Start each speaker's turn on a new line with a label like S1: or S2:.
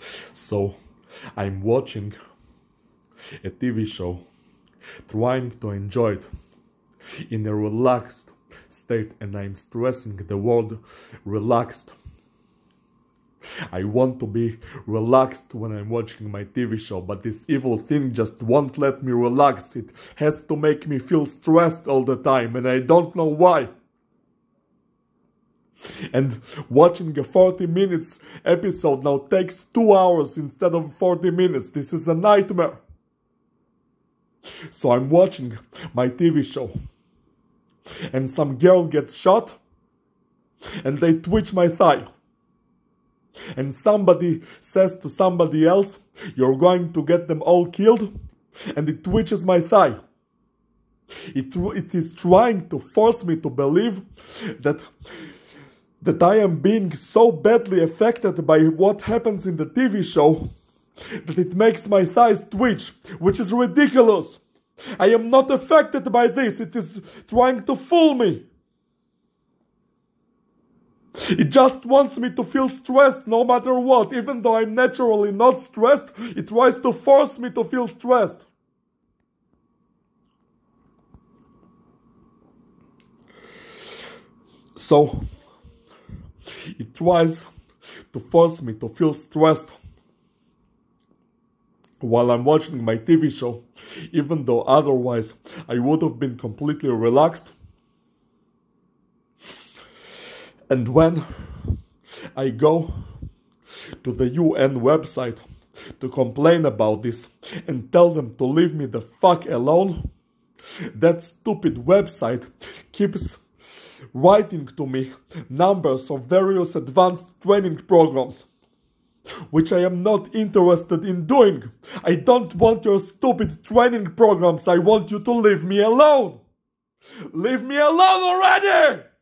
S1: So I'm watching a TV show, trying to enjoy it in a relaxed state, and I'm stressing the word relaxed. I want to be relaxed when I'm watching my TV show, but this evil thing just won't let me relax. It has to make me feel stressed all the time, and I don't know why. And watching a 40 minutes episode now takes 2 hours instead of 40 minutes. This is a nightmare. So I'm watching my TV show, and some girl gets shot, and they twitch my thigh. And somebody says to somebody else, "You're going to get them all killed," and it twitches my thigh. It is trying to force me to believe that I am being so badly affected by what happens in the TV show that it makes my thighs twitch, which is ridiculous. I am not affected by this. It is trying to fool me. It just wants me to feel stressed no matter what. Even though I'm naturally not stressed, it tries to force me to feel stressed. So, it tries to force me to feel stressed while I'm watching my TV show, even though otherwise I would have been completely relaxed. And when I go to the UN website to complain about this and tell them to leave me the fuck alone, that stupid website keeps writing to me numbers of various advanced training programs, which I am not interested in doing. I don't want your stupid training programs. I want you to leave me alone. Leave me alone already!